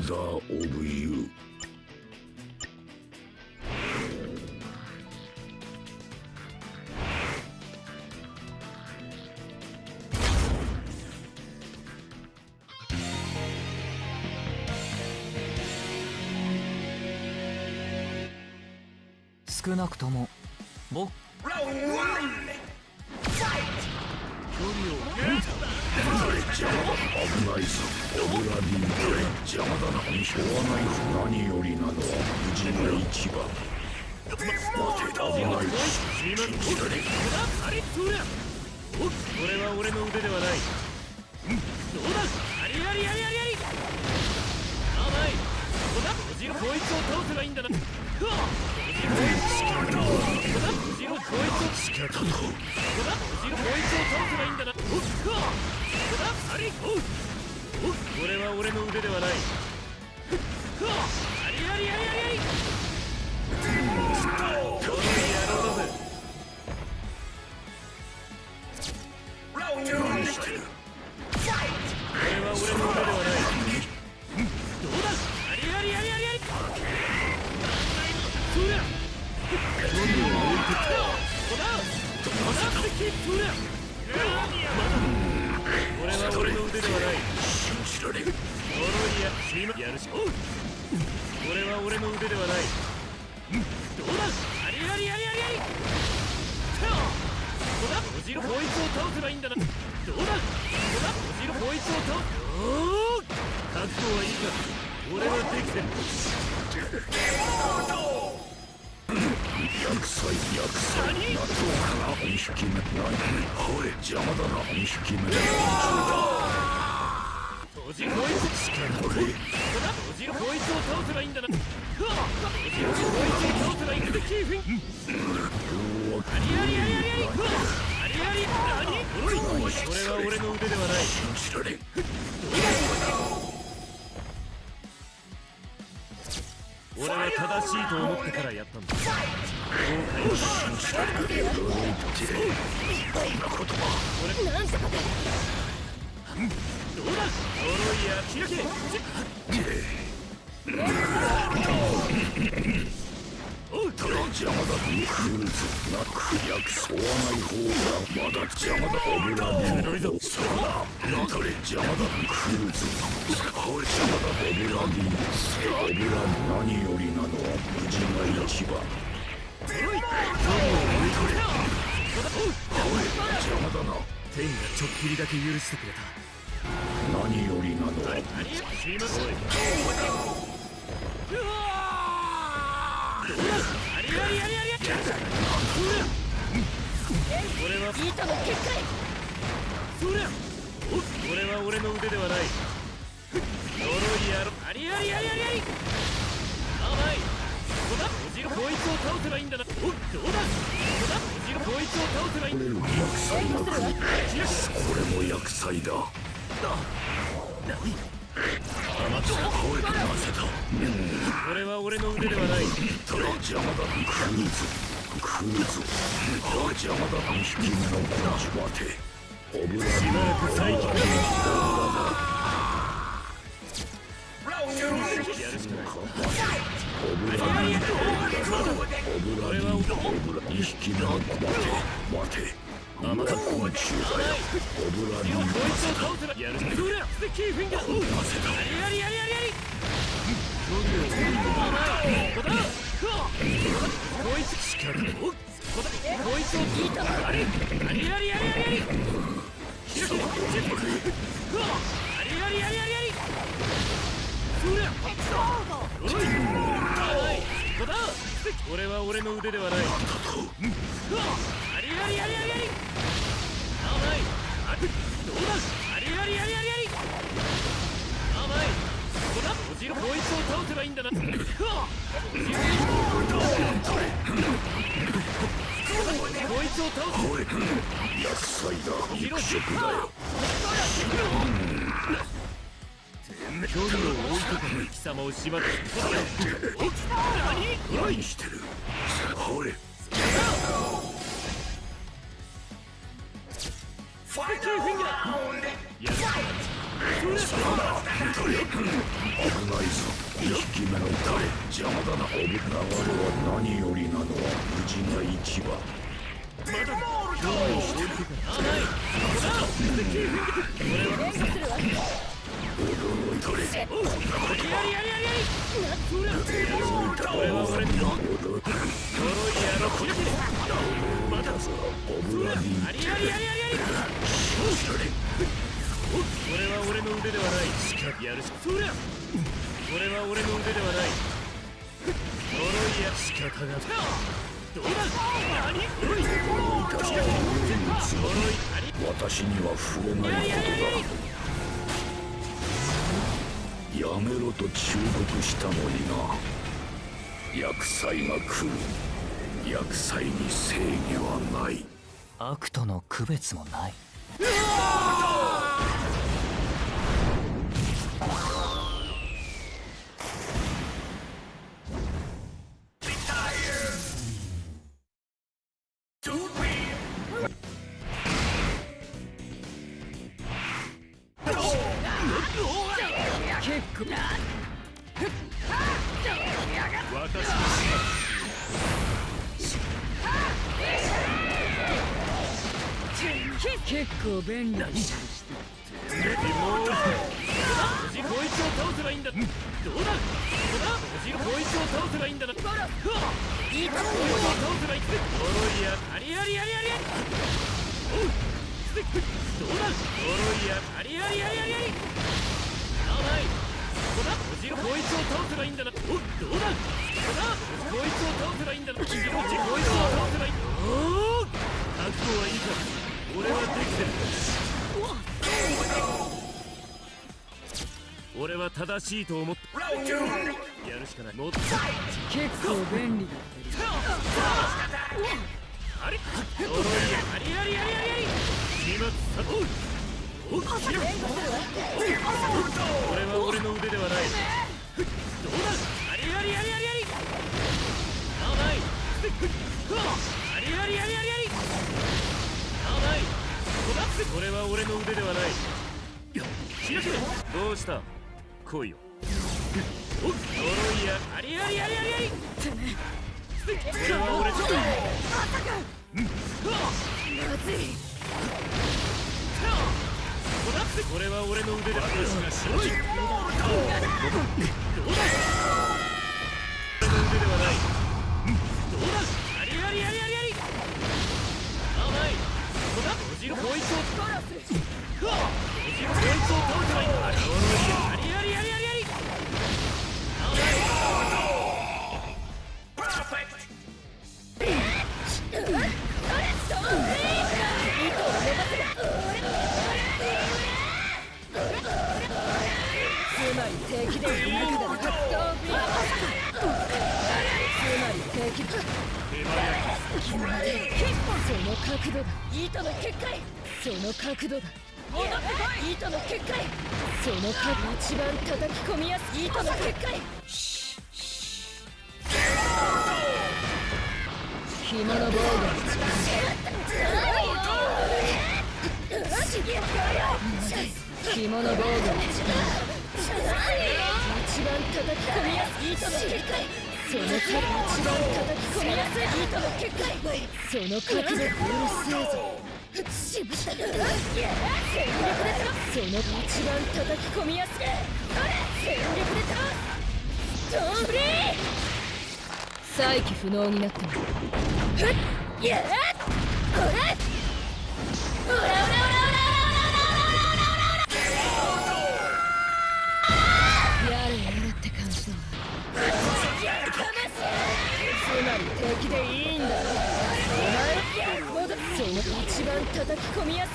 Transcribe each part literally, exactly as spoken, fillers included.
ザーオブユー。 少なくとも僕危ないぞ。オブラディントレ邪魔だな。しょうがないぞ。何よりなのは無事が一番。待て、危ないぞ。信じられん。 これは俺の腕ではない。どうだ、ありありありありあり。甘い。こだ、おじろこいつを倒せばいいんだな。こだ、おじろこいつを仕方だ。 こだ、おじろこいつを倒せばいいんだな。こだ、あり、おう。これは俺の腕ではない。ありありありありあり。この野郎だぜ。 何してる。 これは俺の腕ではない。どうだ、ありありありありあり。そりゃ距離を置いてきた。こだこだってキッそりゃまだこれは俺の腕ではない。 信じられん。 呪いやしまやるしおう。これは俺の腕ではない。どうだ、ありありありありあり。こだ、おじろこいつを倒せばいいんだな。どうだ、こだ、おじろこいつを倒す。おお、覚悟はいいか。俺はできてる。 薬剤薬剤納豆からにひき目。何おい邪魔だな。にひき目でおじろこいつしかない。こだ、おじろこいつを倒せばいいんだな。おじろこいつを倒せばいいんだ。キーフィンありありありありあり。ありありあり。これは俺の腕ではない。 信じられん。 俺は正しいと思ってからやったんだ。後悔は信じられん。驚いてこんな言葉。 俺なんだどうだ、呪いや開け。おう、 ただ邪魔だ。来るぞ。なく薬草はない方がまだ邪魔だ。オブラディント。そうだ。なだれ邪魔だ。来るぞ。おい邪魔だ。オブラディント。オブラディント。何よりなのは無事が一番。 呪いおい邪魔だな。 天がちょっぴりだけ許してくれた。 何よりなのは何や、すいません。うわー、どうだ、ありありありあり。これはギータの結界。そりゃお、これは俺の腕ではない。呪いやろ、ありありありありあり。甘い。こだ、おじろこいつを倒せばいいんだな。お、どうだ、こだ、おじろこいつを倒せばいいんだ。 薬剤が来る。これも薬剤だ。 何おいなぜだ。 これは俺の腕ではない。 ただ邪魔だ。来るぞ。来るぞ。おい邪魔だ。にひき目のこっち待て。オブラディント。 しばらく再起だ。やるしかない。 オブラディント。オブラディント。オブラにひき目の待て。待て。また昆虫だよ。オブラディント。 こいつを倒せばやるしかない。そりゃステッキーフィンガー。 なぜだ。 ありありありありあり。こだこいつしかない。こだこいつを聞いたらありありありありありあり。開けありありありありあり。そりゃおい甘い。こだこれは俺の腕ではない。ありありありありあり。甘い。あどうだ、ありありありありあり。甘い。こだ、おじろこいつを倒せばいいんだな。おじろこいつを倒せ。 おい薬剤だ。肉食だよ。 距離を置いとか貴様を縛って何何してる。おいファイターフィンガーやるしかない。 危ないぞ。にひきめの誰邪魔だな。流れは何よりなのは無事な市場。まだ今日をしているから甘い。驚いたれ。やりやりやりやり。これは俺の呪いやろこれ。まだぞオブラディン。やりやりやりやりやり。これは俺の腕ではない。やるしそりゃこれは俺の腕ではない。呪いや仕方がどうだ。何呪い私には触れないことだ。やめろと忠告したのにな。厄災が来る。厄災に正義はない。 悪との区別もない。 結構便利だ。もうこいつを倒せばいいんだ。どうだ。こいつを倒せばいいんだな。いいか。こいつを倒せばいい。呪いやありありありあり。どうだ。呪いやありありありありあり。甘い。こだ。こいつを倒せばいいんだな。おどうだ。こだ。こいつを倒せばいいんだな。こいつを倒せばいい。おお。覚悟はいいか。俺はできてる。俺は正しいと思ってやるしかない。もっと結構便利だ。あれ呪いやありありありありあり。今さとおっしろ。これは俺の腕ではない。どうだ。ありありありありあり。甘い。ありありありありあり。甘い。これは俺の腕ではない。どうした。来いよ。おっ呪いやありありありありあり。これは俺の。まずい。これは俺の腕ではない。どうだ。俺の腕ではない。どうだ。ありありありありあり。甘い。こいつをこいつを倒せばいいんだ。ありありありありあり。パーフェクト。つまり敵でいなくだな。つまり敵だ。その角度だ。糸の結界。その角度だ。戻ってこい。糸の結界。その角度一番叩き込みやすい。糸の結界。紐の防具。紐の防具。一番叩き込みやすい。糸の結界。その角一番叩き込みやすい。糸の結界。その角でうるせえぞ。しぶった全力でその一番叩き込みやすい。全力で倒す。ドンブリー再起不能になってもふっやっこれオラオラオラオラオラオラオラやれやれって感じだ。つまり敵でいいんだ。お前その一番叩き込みやすい。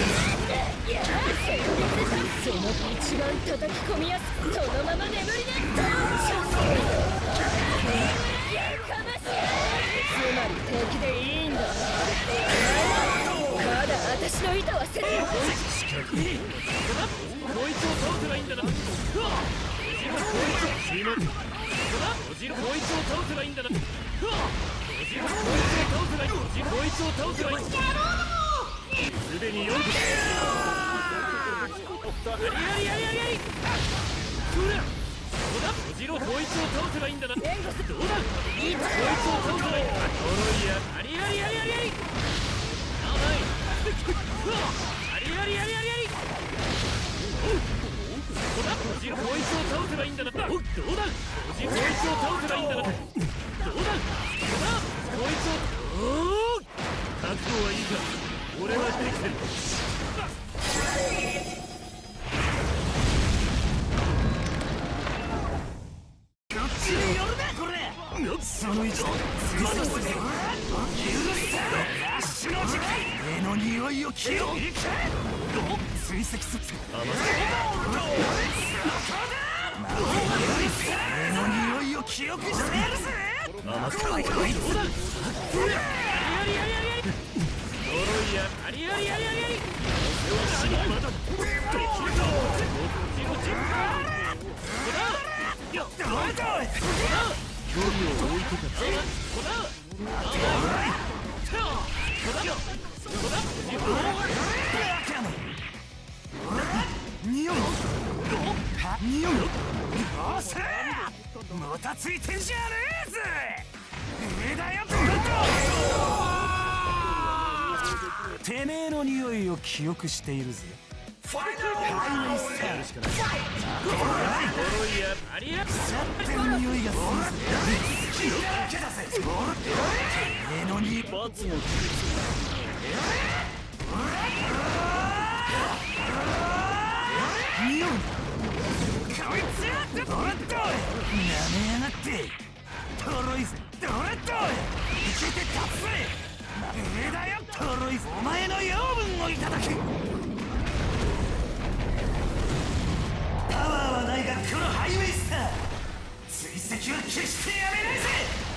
その一番叩き込みやすい。そのまま眠りなやかましい。つまり敵でいいんだ。まだ私の糸はせる。こいつを倒せばいいんだな。こいつを倒せばいいんだな。こいつを倒せばいい。すでによんこありありありありあり。そりゃどうだ、おじろこいつを倒せばいいんだな。どうだ、こいつを倒せばいいんだ。呪いやありありありありあり。あない。ありありありありあり。どうだ、おじろこいつを倒せばいいんだな。どうだ、おじろこいつを倒せばいいんだな。どうだ、どうだ、こいつを。おお、覚悟はいいか。俺はできてる。 その以上追跡する。足の時間目の匂いを消えろ。追跡する。目の匂いを記憶してやるぜ。 甘くない。どうだ、そりゃありありありありあり。呪いやありありありありあり。死にまだできるぞ。ジロジロか。こだよっ、こだ距離を置いてた。こだこだこだよこだジロ匂う匂う。おっしゃー、もたついてんじゃねえぜ。上だよ。てめえの匂いを記憶しているぜ。ファイナルハイウェイスターしかない。 呪いやありあり。 腐ってる匂いがするぜ。てめえの匂い罰の匂う。こいつやってどれっとなめやがってトロイズ。どれっと生きて立つぜ。上だよトロイズ。お前の養分をいただけ。パワーはないがこのハイウェイスター追跡は決してやめないぜ。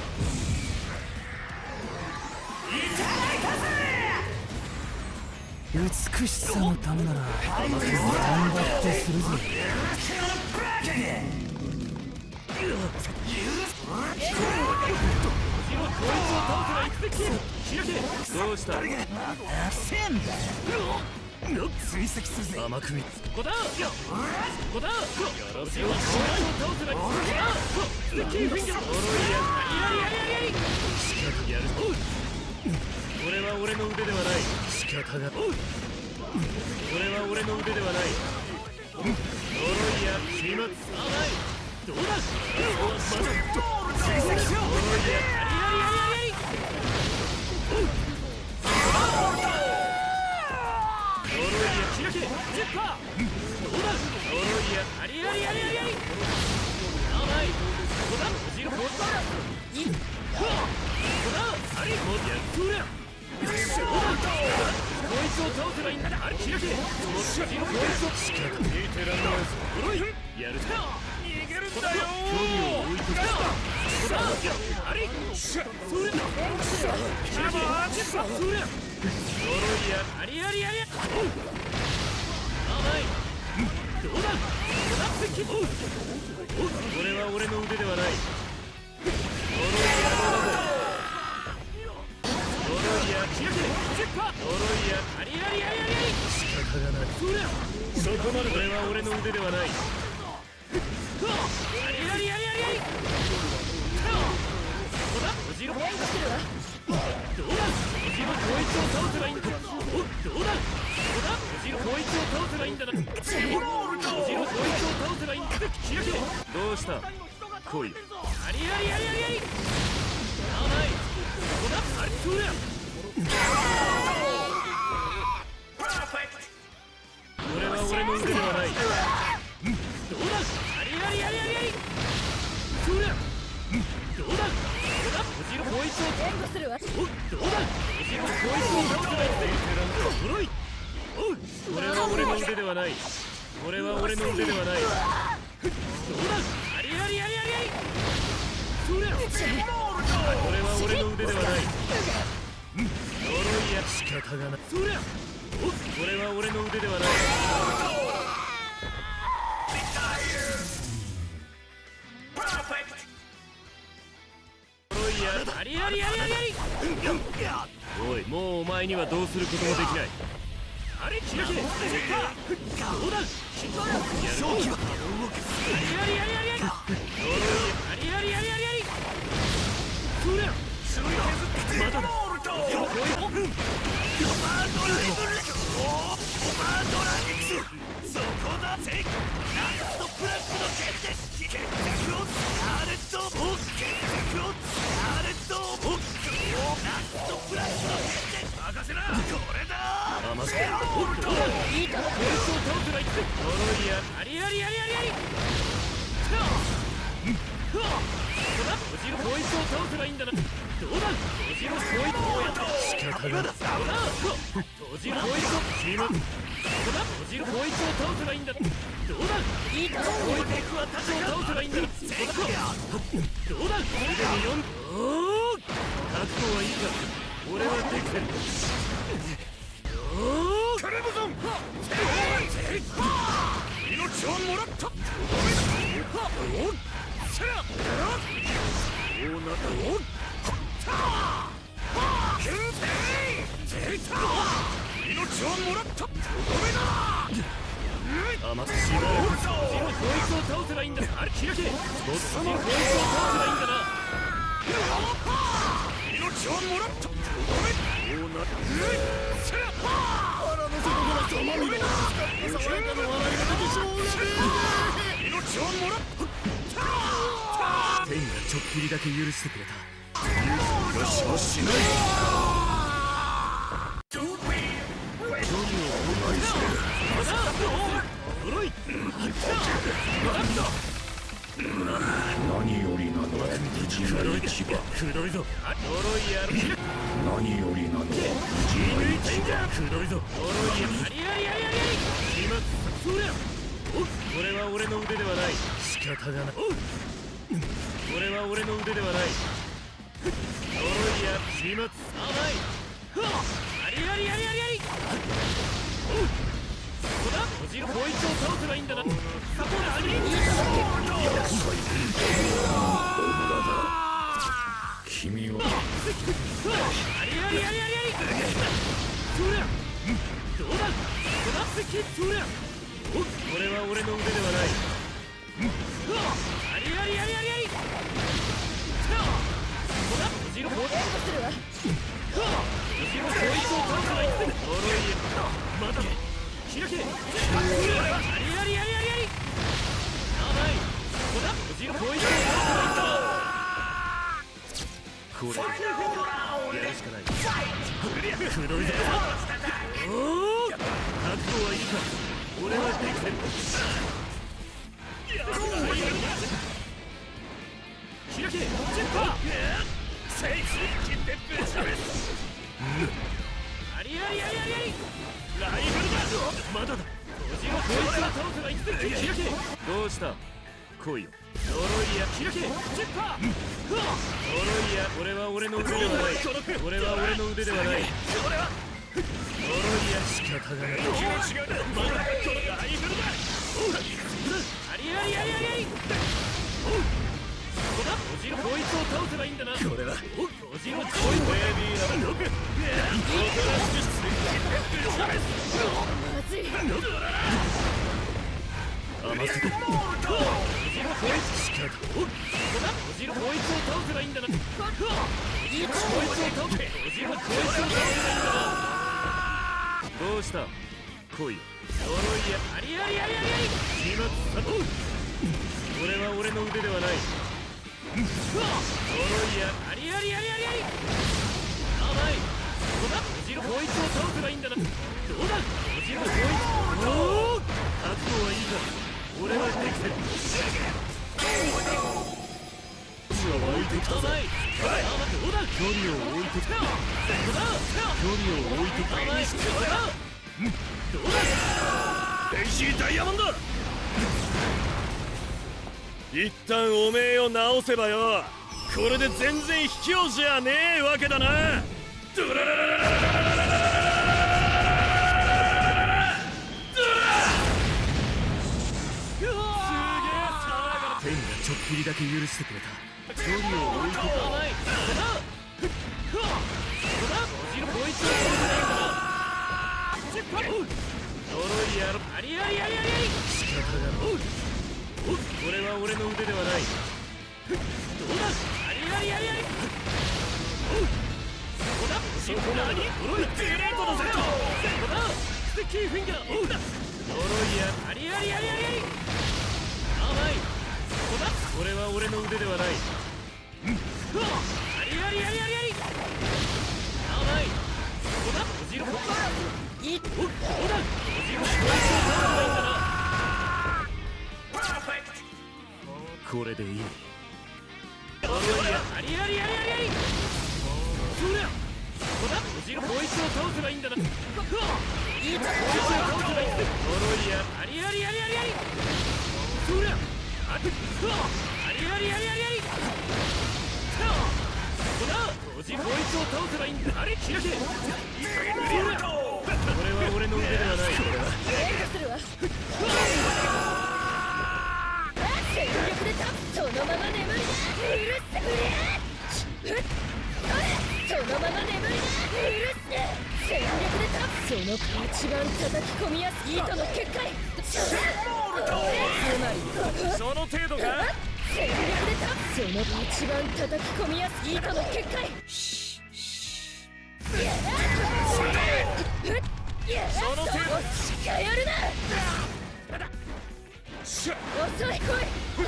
いただいたぜ。美しさのためならハイウェイスター頑張ってするぜ。バカげこいつを倒せば行くべき。開け。どうした。 誰がせんだよ。追跡するぜ。 甘く見つこだよこだよろしい。こいつを倒せばいい。こだステッキーフィンガー。呪いやありありありあり。仕方やる。これは俺の腕ではない。仕方が。これは俺の腕ではない。呪いや始末。あない。どうだ。 追跡しよう。 呪いやありありありあり。呪いや開け。ジッパー。どうだ。呪いやありありありありあり。あない。こだおじろこだ。いっこだありもやっとりゃ。どうだ。こいつを倒せばいいんだ。あれ開け。そのおじろこいつを仕方見てらんないぞ。呪いやるか。逃げるんだよ。距離を置いてた。こだあれそれ開け。ジッパーそれ。呪いやありありあり。おう甘い。どうだ。こだってき。おうおうこれは俺の腕ではない。呪いやどうだぞ。呪いや開け。ジッパー。呪いやありありありありあり。仕方がない。そりゃそこまで。これは俺の腕ではない。ありありありありあり。こだおじろ。どうだおじろこいつを倒せばいいんだ。おどうだこだおじろこいつを倒せばいいんだな。おじろこいつを倒せばいいんだ。開け。どうした来い。ありありありありあり。あない。こだあれそりゃこれは俺の腕ではない。どうだありありありありあり。そりゃどうだ。こだおじろこいつを援護するわ。 おどうだおじろこいつを倒せばいいんだ。呪い。おうこれは俺の腕ではない。これは俺の腕ではない。どうだありありありありあり。そりゃこれは俺の腕ではない。呪いや仕方がない。そりゃおこれは俺の腕ではない。呪いやありありありありあり。おいもうお前にはどうすることもできない。 あれ開けどうだ勝機はありありありありありありありありありありそりゃまだだそこだぜラストプラックの決定決着をスカーレットボック決着をスカーレットボックラストプラックの決定任せなこれだ甘せおっといいかこいつを倒せばいく呪いやありありありありありここだおじろこいつを倒せばいいんだなどうだおじろこいつをやった仕方がだおじろこいつをチームここだおじろこいつを倒せばいいんだどうだいいかこいつはタチを倒せばいいんだどうだすでによんおお覚悟はいいか俺はできてるおおカレブゾン命をもらったおっせらおなたおっキュンテイゼータ命をもらったごめんな甘くしばらくこいつを倒せばいいんだあれ開けボッスにこいつを倒せばいいんだな命をもらったごめんおなたせら腹の底からたまみがささやかの笑いが出てしょうがねえ命をもらった天がちょっぴりだけ許してくれたよしもしない何よりなの無事な一番黒いぞ呪いやる何よりなの無事な一番黒いぞ呪いやありありありあり今そりゃおこれは俺の腕ではない仕方がないこれは俺の腕ではない呪いや始末甘いありありありありありおうここだおじろこいつを倒せばいいんだなそこだあり君はありありありありありそりゃどうだここだそりゃおこれは俺の腕ではないありありありありありここだおじろこいつをするわおじろこいつを倒せばいいんだ呪いやまだ開けありありありありありやばいここだおじろこいつを倒せばいいんだこれやるしかない黒いぞおお覚悟はいいか俺はできてる開けジェッパーセイクキッテップシャベスありありありありありライブルだまだだおじろこいつを倒せばいつでも開けどうした来いよ呪いや開けジェッパー呪いやこれは俺の腕ではないこれは俺の腕ではない呪いや仕方がない気持ちがまだライブルだありありありありありおうここだおじろこいつを倒せばいいんだなこれはおじろこいつベイビーなのまずい甘すぎおじろこいつしかだおここだおじろこいつを倒せばいいんだなおじろこいつを倒せおじろこいつを倒せばいいんだなどうした来いよ呪いやありありありありありしまったおうこれは俺の腕ではない呪いやありありありありあり甘いここだおじろこいつを倒せばいいんだなどうだおじろこいつおお覚悟はいいか俺はできてる置いてきたぜ甘いどうだ距離を置いてきたどうだ距離を置いてきた甘いどうだどうだレイジーダイヤモンド一旦おめえを直せばよこれで全然卑怯じゃねえわけだなドラララララララ天がちょっぴりだけ許してくれた距離を置いてた甘いここだここだおじろこいつを倒せないからジ出発。呪いやろ。ありありありありあり。仕方がない。これは俺の腕ではない。どうだ。ありありありあり。そこだ。そこだ。呪いデレートだぜ。そこだ。ステッキーフィンガー。呪いやありありありありあり。甘い。そこだ。これは俺の腕ではない。ありありありありあり。甘い。そこだ。おじろ。いっ。お、どうだ。おじろ。これでいい。呪いやありありありありあり。そりゃ。そこだ。おじろ。こいつを倒せばいいんだな。いいか。こいつを倒せばいいんだ。呪いやありありありありあり。そりゃ。ありありありありあり。そこだ。おじこいつを倒せばいいんだ。あれ開け。いい加減に入れろ。これは俺の腕ではない。 援護するわ。全力でタップ。そのまま眠りな。うるせえ。そのまま眠りな。うるせえ。全力でタップ。その一番叩き込みやすい糸の結界。つまりその程度か。 全力でタップ。その一番叩き込みやすい糸の結界。 その程度。 近寄るな。遅い来い。その一番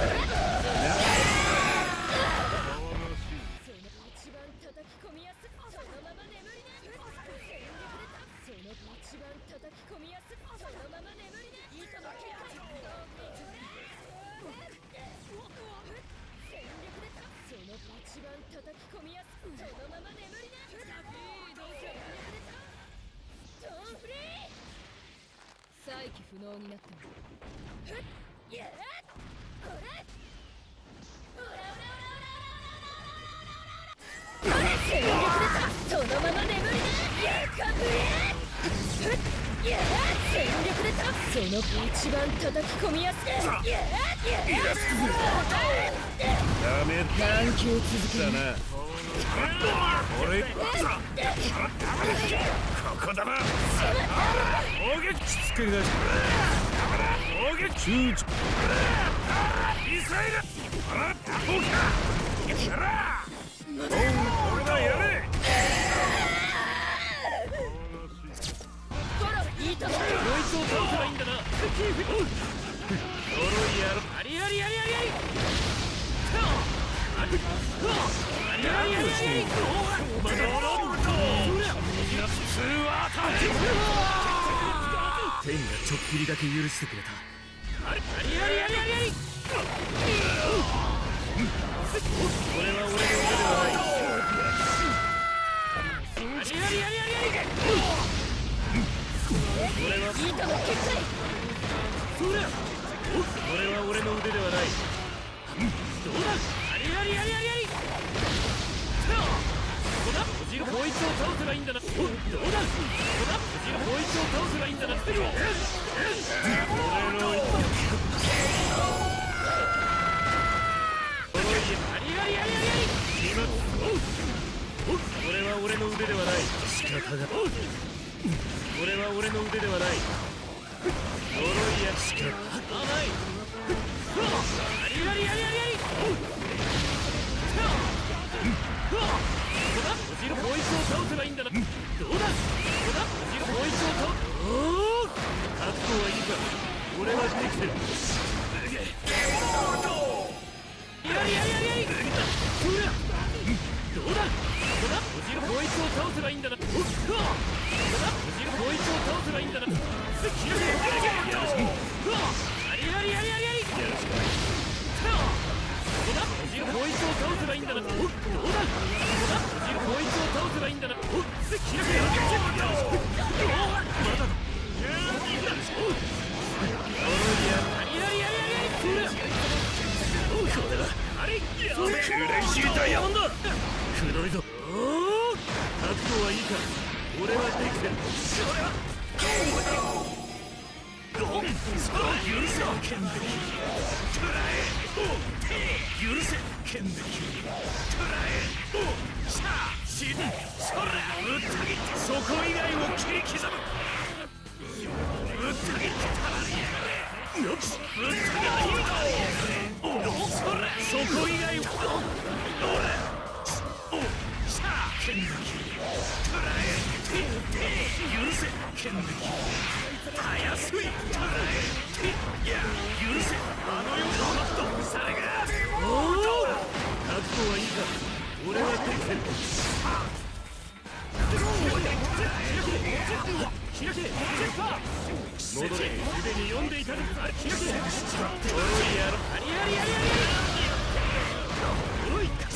叩き込みやす。そのまま眠りな。全力でタップ。その一番叩き込みやす。そのまま眠りな。糸の結界。全力でタップ。その一番叩き込みやす。そのまま眠りな。全力でタップ。ストーンフリー。再起不能になっても。いやこれ。全力でタップ。そのまま眠りな。やかぶれ。いや全力でタップ。その一番叩き込みやす。いやいやダメ何球続けだな。俺ここだな。攻撃しつけ出し攻撃集中ミサイルあらどうかやらおう俺がやれ。 ほらいいとこ。 こいつを倒せばいいんだな。呪いやろ。ありありありありあり。ありありありあり。まだおろんと。普通は当たり。天がちょっぴりだけ許してくれた。ありありありありありあり。これは俺の腕ではない。ありありありありあり。これは糸の結界。そりゃ。これは俺の腕ではない。どうだ。ありありありありあり。ここだ。おじろこいつを倒せばいいんだな。どうだ。ここだ。おじろこいつを倒せばいいんだな。俺のありありありありあり。これは俺の腕ではない。仕方が。これは俺の腕ではない。呪いやしか甘い。ありありありありあり。ここだ。おじろこいつを倒せばいいんだな。どうだ。ここだ。おじろこいつを倒す。おお。覚悟はいいか。俺はできてる。ありありありありあり。そりゃ。どうだ。ここだ。おじろこいつを倒せばいいんだな。おっ。ここだ。おじろこいつを倒せばいいんだな。ありありありありあり。ここだ。おじろこいつを倒せばいいんだな。おっ。どうだ。ここだ。おじろこいつを倒せばいいんだな。おっ。開け。まだだ。ありありありありあり。それ。これだ。あれ。クレイジーダイヤモンド。くどいぞ。おお。覚悟はいいか。俺はできてる。それは。ゴン。許せ。剣で。捕らえ。許せ。剣で。捕らえ。さあ、死ぬ。それ。ぶった切ってそこ以外を切り刻む。 ぶった切ってたらりやがれよしぶった切ってそれそこ以外はどれさあ剣抜きくらえて許せ剣抜きたやすいくらえていや許せあの世のマットされがおお覚悟はいいか俺はできてる開け戻れすでに読んでいたの開けおいやろありありありありおい開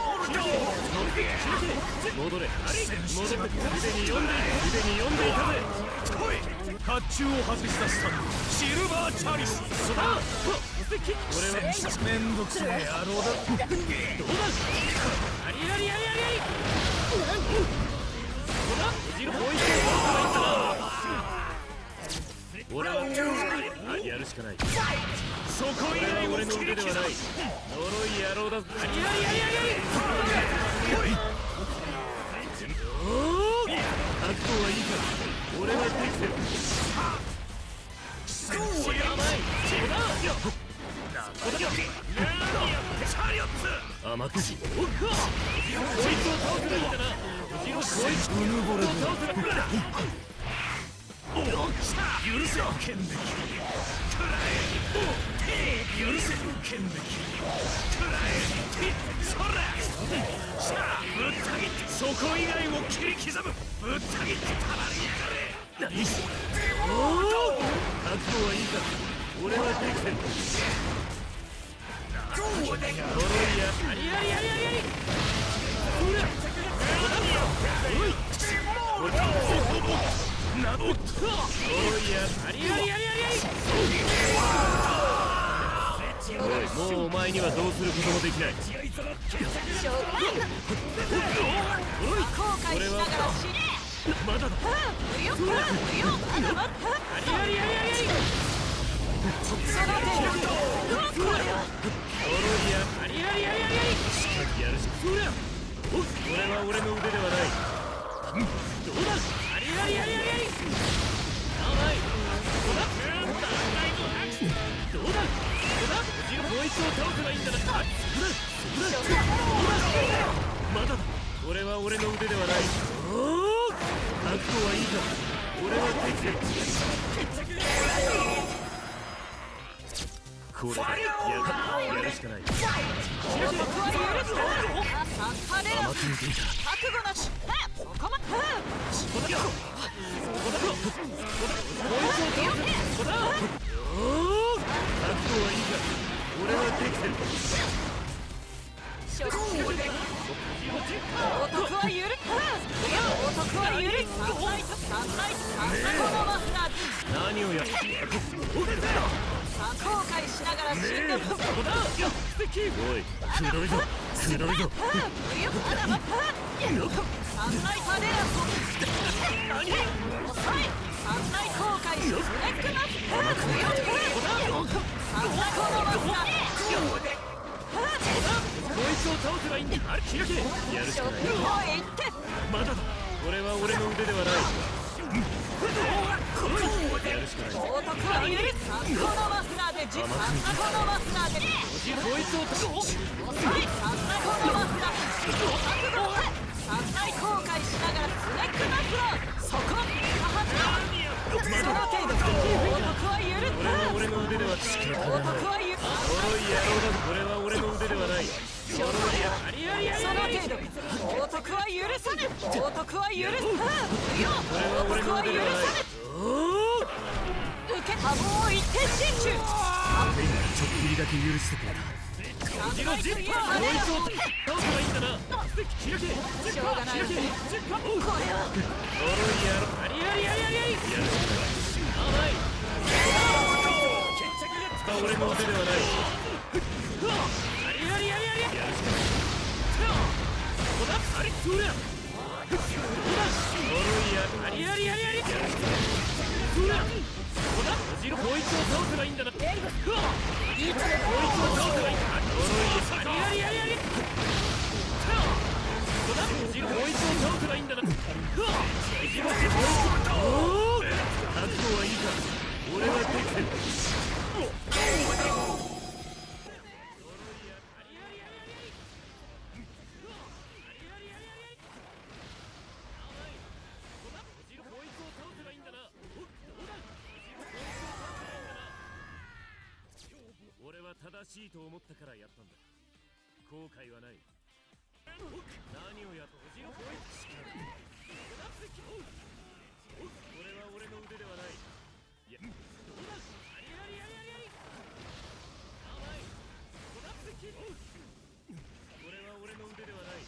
け戻れあり戻ってすでに読んでいたすでに読んでいたぜ来い甲冑を外し出したシルバーチャリスそうだ俺はめんどくせえ野郎だどうだありありありありありそうだおじろもう一回俺はやるしかないそこ以外俺の腕ではない呪い野郎だありありありありありおお覚悟はいいか俺はできてるそうやばいそうだ甘くしおっかこいつを倒せばいいんだな後ろこいつうぬぼれず倒せばおっしゃ許せ剣抜きくらえ許せ剣抜きくらえそらしゃぶった切ってそこ以外を切り刻むぶった切ってたらりやがれ何しおお覚悟はいいか俺はできてる呪いやありありありありありほらおいおいなおっと呪いやありありありありありおいもうお前にはどうすることもできないおいこれはまだだありありありありありこれは呪いやありありありありありしっかりやるしそりゃおっこれは俺の腕ではないどうだありありありありありやばいどうだどうだどうだ後ろもう一度倒せばいいんだなあっそれそれどうだまだだこれは俺の腕ではないおお覚悟はいいか俺はできてるこれでやるしかない甘く見ていた覚悟なしそこまそこだよそこだよそこだよおお覚悟はいいか俺はできてる男は許る男は許る何をやって後悔しながら死んでもそうだおい黒いぞ黒いぞ三大パデラソ何遅い三大後悔スネックマス三大このマスこいつを倒せばいいんだあれ開けやるしかないまだだこれは俺の腕ではないやるしかない男は許すこのマスラーで実このマスラーでこいつを倒す遅い三大このマスラー三大後悔しながらスネックマスラーそこはずだその程度男は許すこれは俺の腕では仕方がない呪い野郎だこれは俺の腕ではない呪いやありありありありその程度男は許さぬ男は許すこれは俺の腕ではない受けた棒を一点集中ちょっぴりだけ許してくれたこいつを倒せばいいんだな開けしょうがないこれは呪いやろありありありありありやるしかない甘い俺の腕ではないありありありありやるしかないこだありそりゃこだ呪いやありありありありやるしかないそりゃこだ後ろこいつを倒せばいいんだなこいつを倒せばいいんだ呪いありありありありこだ後ろこいつを倒せばいいんだな後ろこいつを倒せばいいんだな覚悟はいいかしいと思ったからやったんだ。後悔はない。何をやっとじろこいつこれは俺の腕ではない。いや、どうだ。ありありありありあり。やばい。こだってきこれは俺の腕ではない。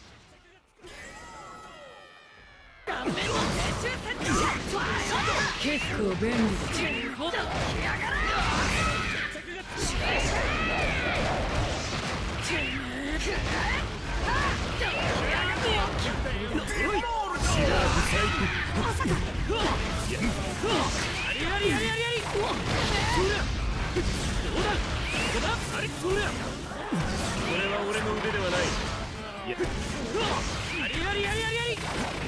顔面の鉄柱戦結構便利だ。ほどきやがれよ。ありありありありあり。そりゃどうだこだあれそりゃこれは俺の腕ではない。いやありありありありあり。こ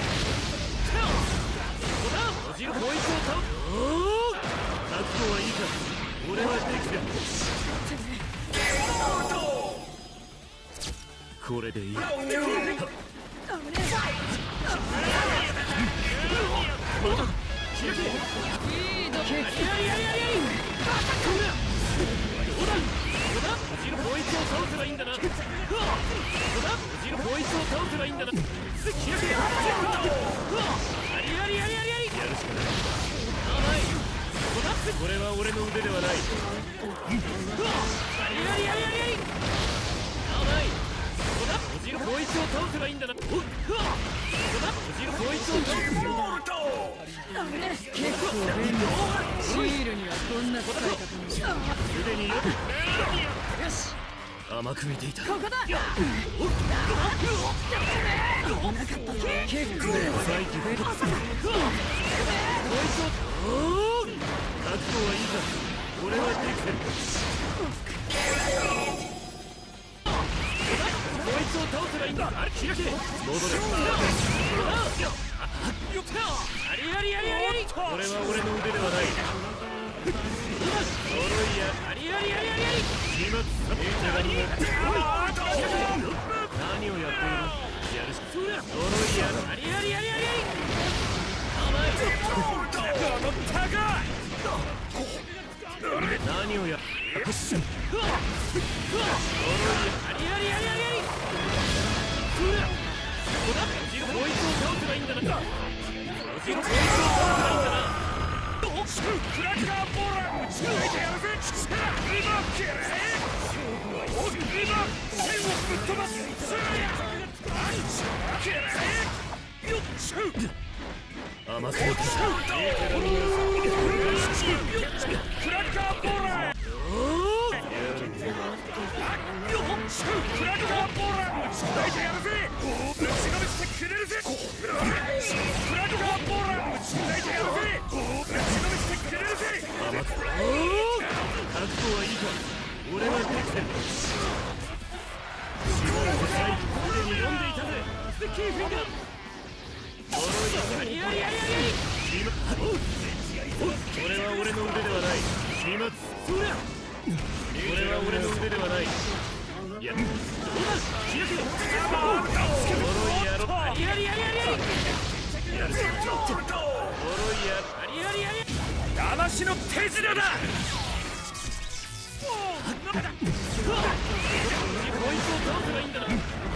だおじろこいつを倒す。おお覚悟はいいか。俺はできてる。これでいい。こいつを倒せばいいんだな。こいつを倒せばいいんだな。ありありありありあり。やるしかない。これは俺の腕ではない。ありありありありあり。おじろこいつを倒せばいいんだな。おじろこいつを倒せばいいんだな。結構便利。シールにはこんな使い方もすでによし甘く見ていた。ここだ。危なかったぞ。結構最近こいつをおお覚悟はいいか。俺はできてる。こいつを倒せばいいんだ。あれ開け戻れ。ありありありありあり。これは俺の腕ではない。呪いやありありありありあり。今さ手がになって何をやっている。やるしそりゃ呪いやありありありありあり。甘いこのタガ何をや呪いやありありありありあり。そりゃこだこいつを倒せばいいんだな。こいつを倒せばいいんだな。クラッカーボーラー打ち抜いてやるぜ。今切れ今線をぶっ飛ばす。切れよっしゅ甘くなってクラッカーボーラーよっしゅクラッカーボーラー打ち抜いてやるぜ。ぶちのめしてくれるぜ。クラッカーボーラー打ち抜いてやるぜ。ぶちのめしてくれるぜ。甘く覚悟はいいか。俺はできてる。しばらく最後すでに読んでいたぜ。ステッキーフィンガー呪いやありありありあり。これは俺の腕ではない。始末そりゃこれは俺の腕ではない。いやどうだ開け呪いやろありありありありあり。やるぞ呪いやありありあり。騙しの手品だ。こいつを倒せばいいんだな。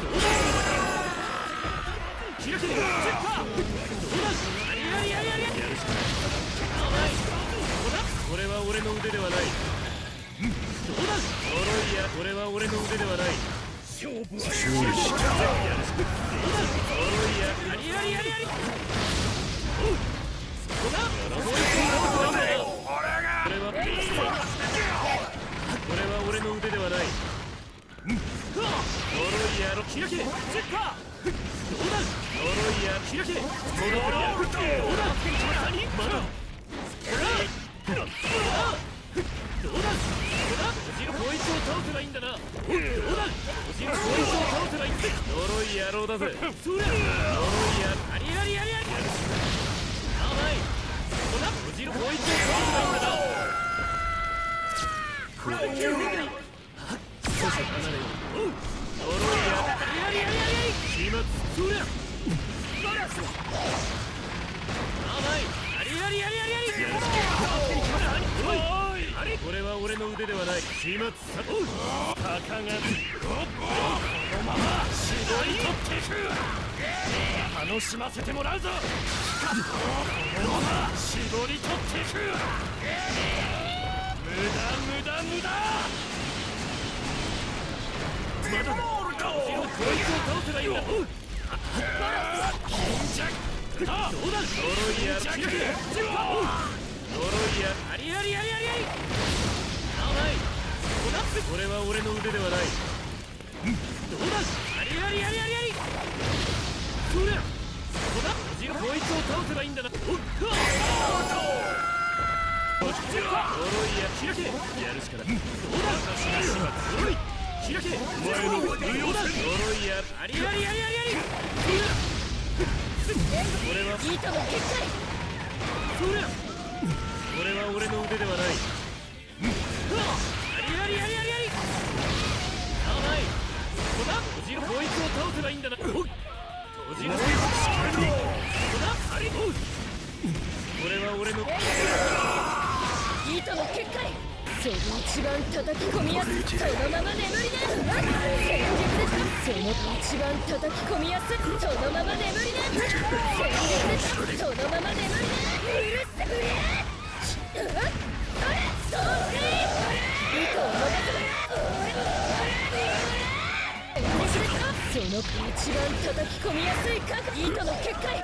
開けチェッカーどうだありありありあり。やるしかない。甘いこれは俺の腕ではない。どうだ呪いやこれは俺の腕ではない。勝負は勝利した。やるしかない。どうだ呪いやありありありあり。おうこだこいつを倒せばいいんだよ。これはこれは俺の腕ではない。呪いやろ開けチェッカーどうだ呪いや開け戻るやどうだまだどうだおじろこいつを倒せばいいんだな。どうだおじろこいつを倒せばいいんだ。呪い野郎だぜ。そりゃ呪いやありありありあり。甘いどうだおじろこいつを倒せばいいんだな。これ少し離れよう。おう呪いやありありありあり。始末そりゃ甘いありありありありあり。おいあれこれは俺の腕ではない。始末さたかがこのまま絞り取っていく。楽しませてもらうぞ。このまま絞り取っていく。無駄無駄無駄。まだだ。こいつを倒せばいいんだ。巾着。どうだ。呪いやら。呪いや。ありありありありあり。これは俺の腕ではない。どうだ。ありありありありあり。そりゃこだ。こいつを倒せばいいんだな。おっ呪いや開け。やるしかない。どうだ。私がしま呪い開け。お前の重要性。呪いやありありありありあり。これはギータの結界。そりゃこれは俺の腕ではない。ありありありありあり。あまい。こだ。閉じろ。こいつを倒せばいいんだな。おっ閉じろ。こだ。あり。これは俺のギータの結界。その一番叩き込みやすい。そのまま眠りな。その一番叩き込みやすい。そのまま眠りな。そのまま眠りな。うるせえ。それ。それ。その一番叩き込みやすい角ギートの結界。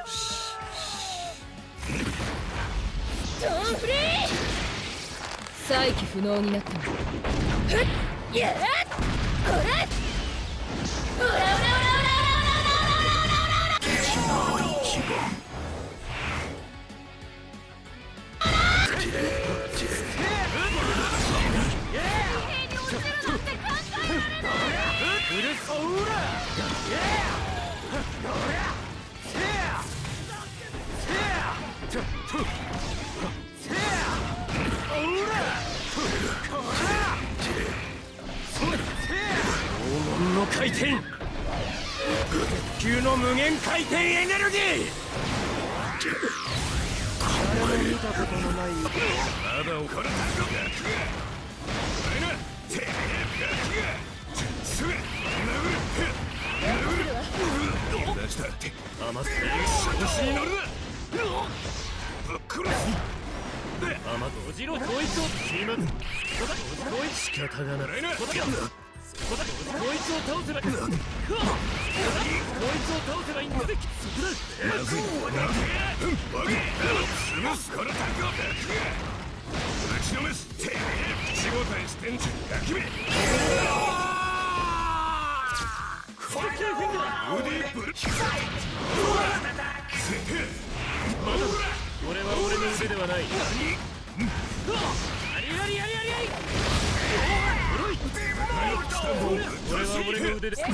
トーンフリー。再起不能になったの。ふっやっこれ。オラオラオラオラオラオラオラオラオラオラオラオラ。敵が一番。うるそーら。黄金の回転。急の無限回転エネルギー。誰も見たことのない。まだ怒らない。甘って調子に乗るな。ぶっ殺す。甘とじろ。こいつをチーム。こいつ仕方がない。こいつを倒せばいい。こいつを倒せばいいんだ。潰すからタコ。打ちのめす。てめえ仕事にしてんじゃガキめ。ファイキーフィンガー。ウディブル。まだこれは俺の腕ではない。ありありありありあり。これは俺の腕で。こ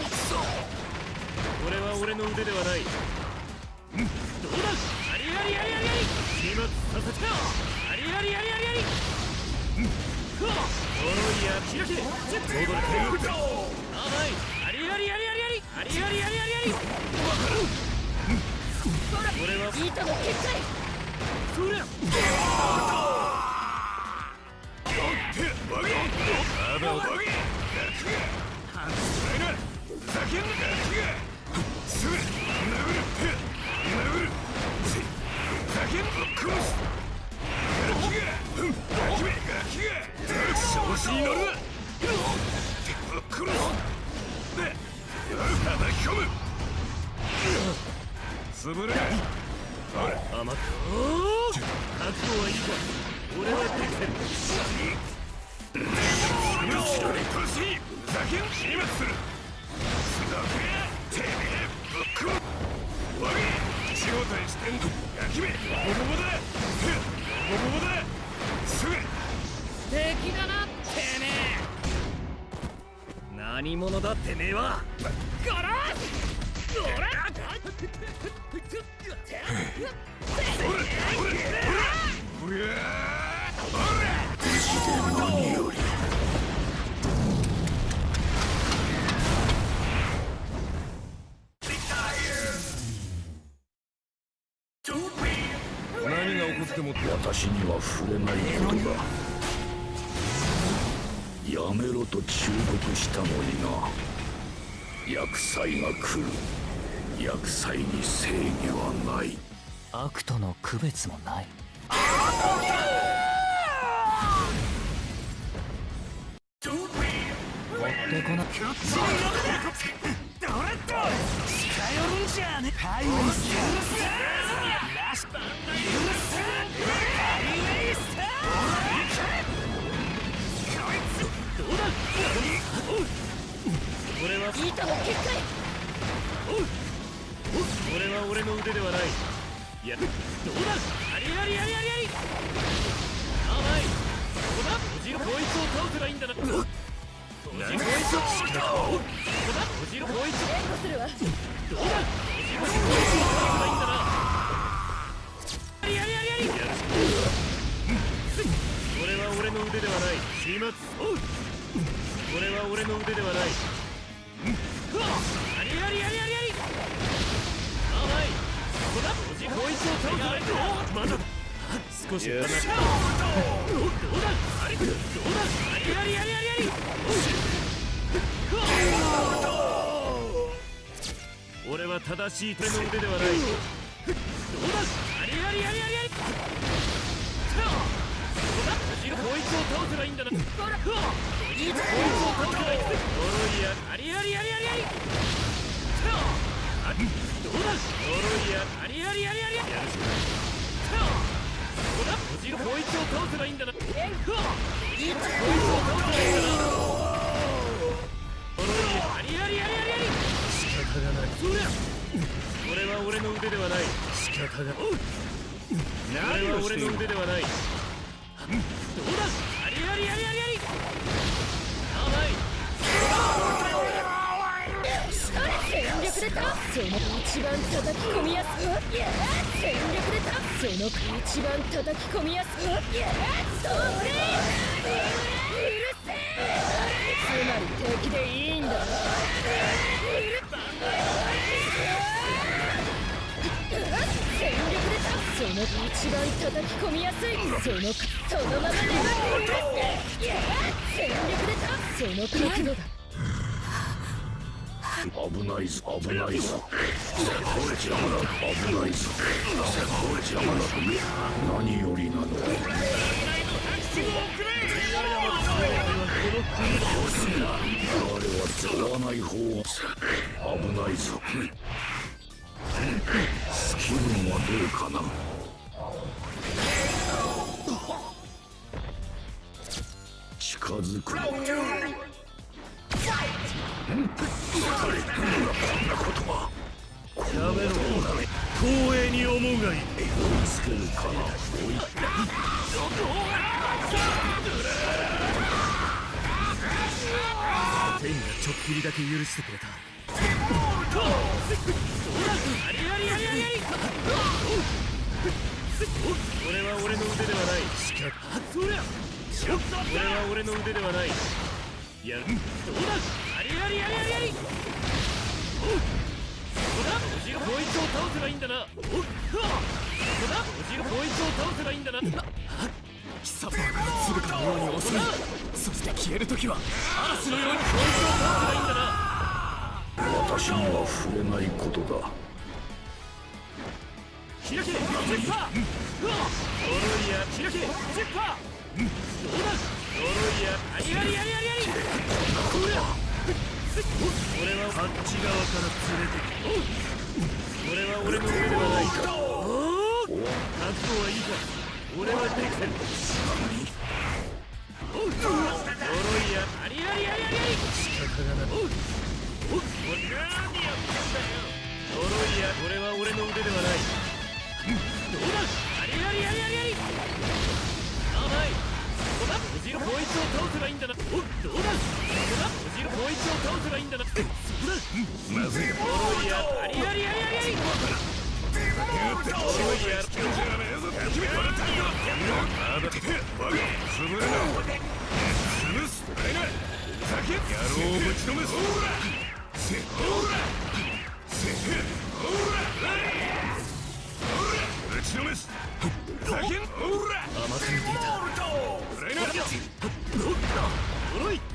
れは俺の腕ではない。どうだ。ありありありありあり。始末させた。ありありありありあり。呪いや開け。戻れ。あまい。ありありありありあり。ありありありありあり。これはギータの結界。そりゃ。調子に乗るな。叩き込む。潰れない。甘く。覚悟はいいか。俺はできてる。後ろに殺しにふざけん始末する。すだけてめえぶっ殺す。おい仕事にしてんのガキめ。ボボボだ。ボボボだ。すぐ敵だなてめえ。何者だてめえは。ガラッおら何が起こっても私には触れないことだ。 やめろと忠告したのにな。厄災が来る。厄災に正義はない。 悪との区別もない。持ってこなきゃ。ドレッド近寄るんじゃね。ハイウェイスターラストハイウェイスター。 どうだ。これは糸の結界。 これは俺の腕ではない。いや、どうだ。ありありありありあり。あまい。ここだ。おじるこいつを倒せばいいんだな。おじこいつをここだ。おじるこいつを援護するわ。 どうだ。おじるこいつを倒せばいいんだな。ありありありあり。これは俺の腕ではない。始末。これは俺の腕ではない。ありありありありあり。あまい。ここだ。おじこいつを倒せばいいんだ。まだだ。少し離れた。どうだ。あり。どうだ。ありありありありあり。俺は正しい手の腕ではない。どうだ。ありありありありあり。ここだ。おじるこいつを倒せばいいんだな。こいつを倒せばいいんだ。呪いや。ありありありありあり。どうだ。呪いや。ありありありあり。やるしかない。ここだ。おじるこいつを倒せばいいんだな。こいつを倒せばいいんだな。呪いや。ありありありありあり。仕方がない。そりゃ。これは俺の腕ではない。仕方がない。これは俺の腕ではない。どうだ。ありありありありあり。あまい。 全力で倒す。その一番叩き込みやすく。全力で倒す。その一番叩き込みやすく。それ。うるせえ。つまり敵でいいんだ。全力で倒す。その一番叩き込みやすい。そのそのまま粘ってうるせえ。全力で倒す。その角度だ。 危ないぞ、危ないぞ。邪魔だ、危ないぞ。邪魔だ。何よりなの。あれは使わない方は危ないぞ。気分はどうかな。近づくの。こんなことはやめろ。光栄に思うがいい。追いつけるかな。追い天がちょっぴりだけ許してくれた。ありありありありあり。これは俺の腕ではない。そりゃ。これは俺の腕ではない。いや、どうだ。ありありありありあり。おだ。おじるこいつを倒せばいいんだな。おだ。おじるこいつを倒せばいいんだな。貴様は鶴かのように遅い。そして消えるときは嵐のようにこいつを倒せばいいんだな。私には触れないことだ。開けジッパー。呪いや開けジッパー。どうだ。呪いやありありありありあり。これはあっち側から連れてきた。これは俺の腕ではないか。覚悟はいいか。俺はできてる。呪いやありありありありあり。仕方がない。何やってんだよ。呪いやこれは俺の腕ではない。どうだ。ありありありありあり。甘い。おじるこいつを倒せばいいんだな。お、どうだ。おじるこいつを倒せばいいんだな。そこだ。まずい。呪いやありありありありあり。呪いや潰れな。潰す。野郎をぶちのめす。せほら。せほら。ぶちのめす。甘く見ていた。おろい。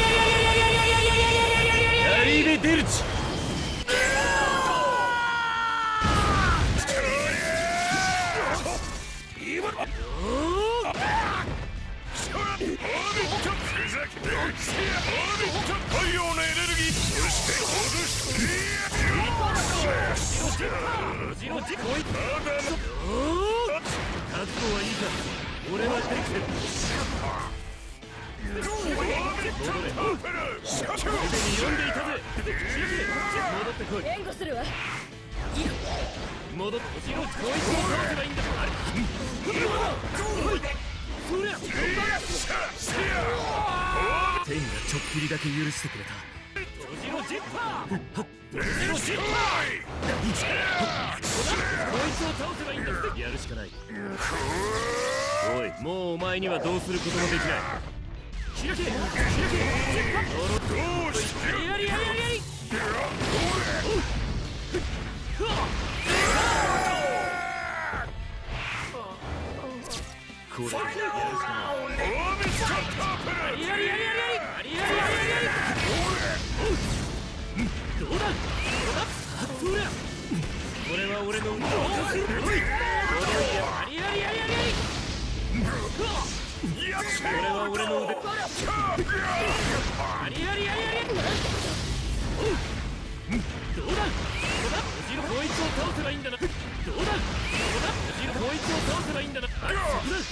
アリーベ・デルチ覚悟はいいか俺はできてる戻れすでに読んでいたぜ戻ってこい援護するわ戻ってこいつを倒せばいいんだあれそりゃ天がちょっぴりだけ許してくれたドジロジッパードジロジッパーこいつを倒せばいいんだやるしかないおいもうお前にはどうすることもできない開け開けジッパーどうしたやりやりやりやりこれやるしかないやりやりやりやりやりやりやりやりどうだどうだそりゃこれは俺の運動おいやりやりやりやりやりこれは俺の腕やりやりやりやりどうだどうだおじるこいつを倒せばいいんだなどうだどうだおじるこいつを倒せばいいんだなあそこだ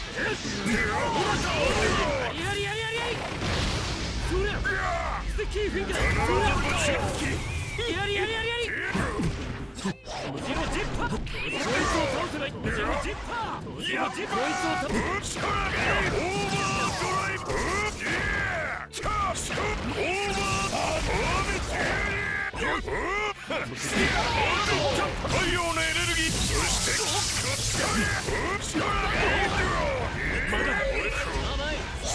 やりやりやりやりやりそりゃステッキーフィンガーそりゃやりやりやりやりやりジロジッパーこいつを倒せばいいジロジッパージロジッパーこいつを倒せばいい力オーバードライブチャースオーバーアーミテリー太陽のエネルギーそしてまだ甘い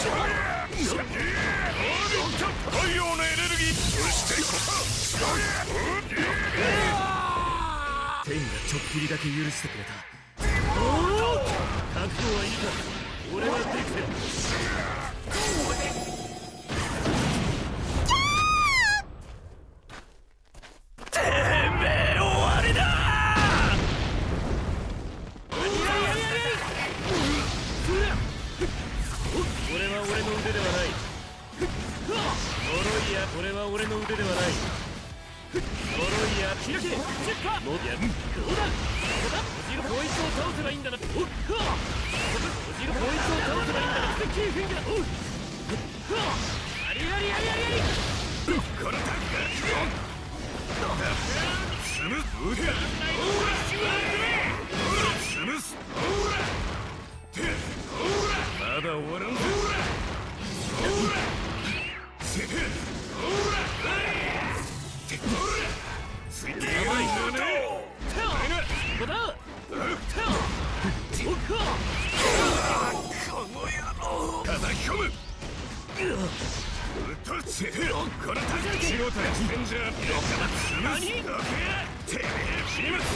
太陽のエネルギーそして天がちょっぴりだけ許してくれた。おお覚悟はいいか俺はできてる。てめえ終わりだ。これは俺の腕ではない。呪いやこれは俺の腕ではない。呪いや開けチェッカーもうやるどうだどうだおじるこいつを倒せばいいんだな。おっはおじるこいつを倒せばいいんだな。ステッキーフィンガーおっはありありありありありこのタックスムスオーラスムスオーラまだ終わらんぞオーラセテオーラついてやばいぞねこだこの野郎叩き込むうっとセテこのタック仕事やってんじゃスムスだけてめえ死にます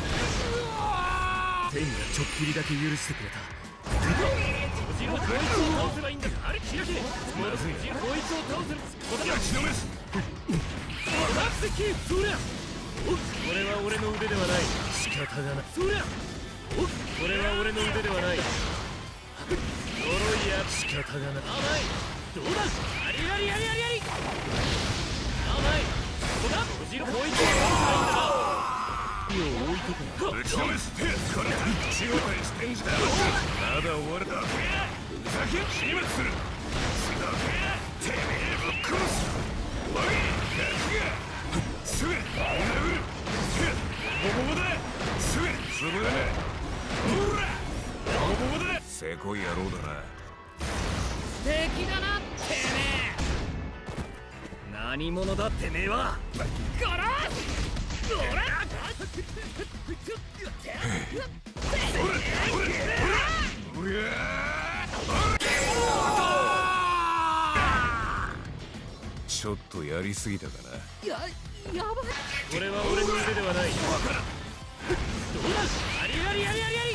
天がちょっぴりだけ許してくれた。おじろこいつを倒せばいいんだ。あれ開け戻すおじろこいつを倒せるこだ焼きのめすラッセキーそりゃおこれは俺の腕ではない。仕方がないそりゃおこれは俺の腕ではない。呪いや仕方がない。甘いどうだありありありありあり甘いこだおじろこいつを倒せばいいんだな。火を置いてから打ちのめすってこれ仕事してんじゃんまだ終わるだけふざけ始末するだけてめえぶっ殺すおいガキがすぐ殴るボコボコだすぐ潰れねほらボコボコだせこい野郎だな素敵だなてめえ何者だてめえはガラッほらちょっとやりすぎたかな。 ややばい。 これは俺の腕ではない。どうだありありありありあり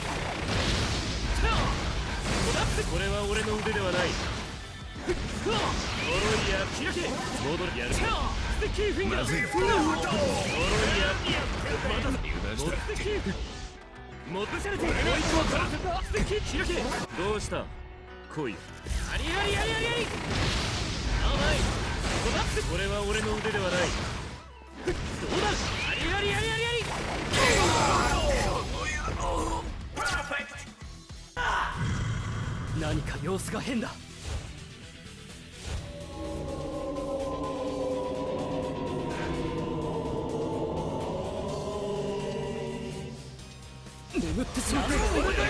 これは俺の腕ではない。呪いや開け戻るやるステッキーフィンガー呪いやまだ戻ってき戻されてこいつを倒せたステッキー開けどうした来いありありありありあり甘いこれは俺の腕ではない。どうだありありありありあり何か様子が変だ。眠ってしまう。俺の足を引っ張る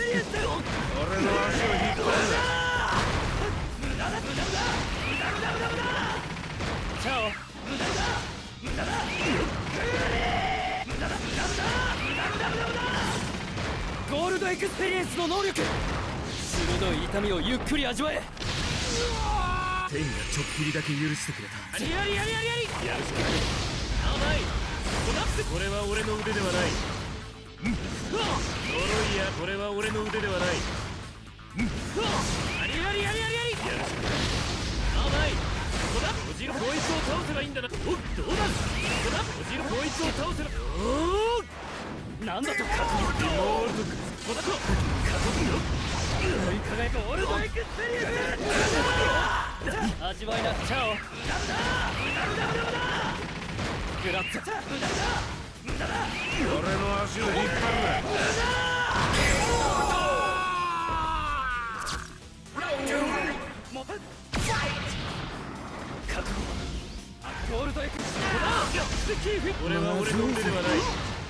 無駄だ無駄だ無駄無駄無駄無駄チャオ無駄だ無駄だ無駄だ無駄無駄無駄無駄無駄ゴールドエクスペリエンスの能力鋭い痛みをゆっくり味わえ。天がちょっぴりだけ許してくれた。ありありありありありやるしかない。甘いこれは俺の腕ではない。呪いやこれは俺の腕ではない。ありありありありありやるしかない。甘いこだおじるこいつを倒せばいいんだな。おっどうだこだおじるこいつを倒せばおおなんだと覚悟ってモールドこだと覚悟よ追い輝くオールドエクスペリエンス味わいなチャオ無駄無駄無駄無駄無駄グラッツァ無駄だ無駄だ俺の足を引っ張るな。ゴールドエクスペリエンスこれは俺の腕ではない。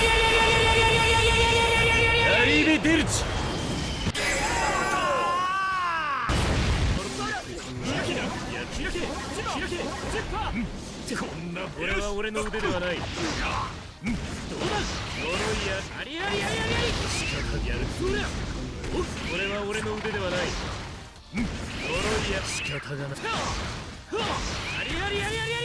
アリーベ・デルチ。こんなこれは俺の腕ではない。どうだ、呪いやありありありありあり仕掛けやる。そりゃこれは俺の腕ではない。呪いや仕方がない。ありありありありあり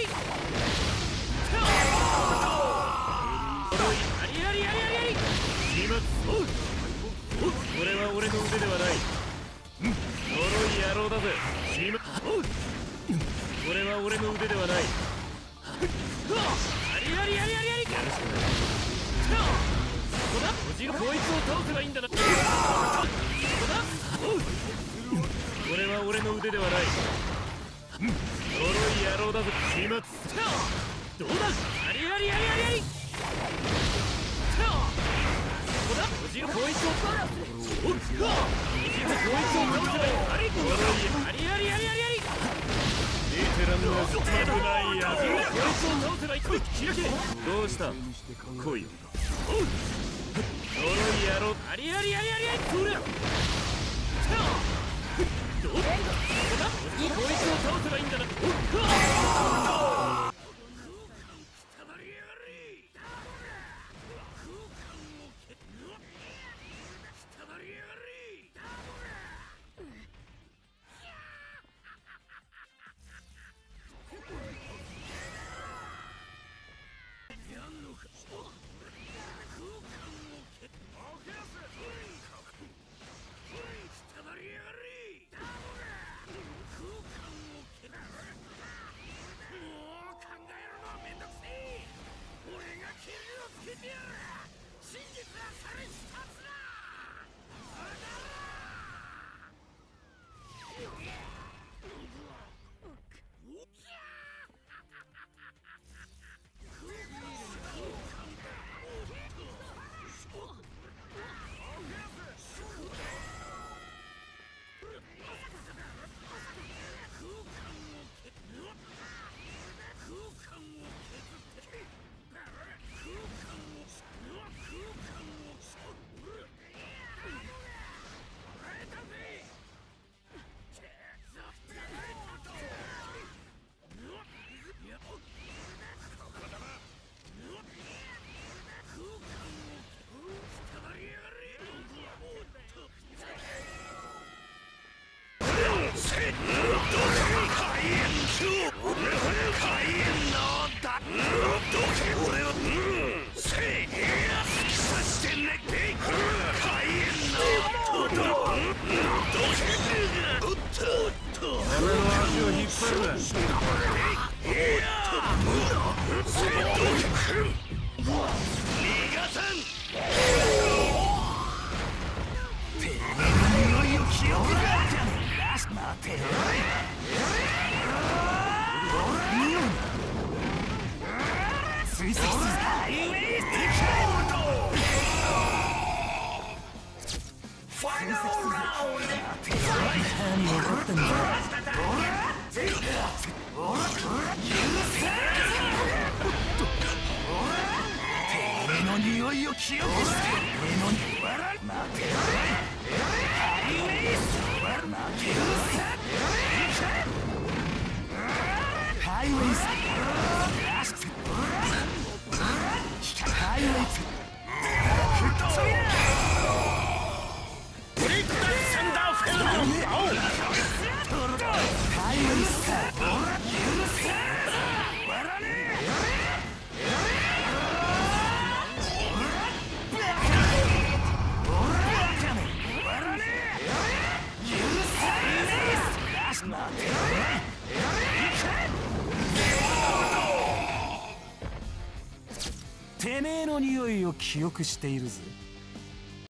呪いありありありありあり今これは俺の腕ではない。呪い野郎だぜ。今これは俺の腕ではない。ありありありありありここだ、おじこいつを倒せばいいんだな。ここだ、これは俺の腕ではない。呪い野郎だぞ。始末どうだ、ありありありありありここだ、おじこいつをおじこいつを倒せばいい。あり呪いありありありありありベテランの危ないやつをこいつを倒せばいい。開け。どうした、来いよ。呪い野郎、ありありありありありそりゃどうだ、ここだ、こいつを倒せばいいんだな。 てめえの匂いを記憶しているぜ。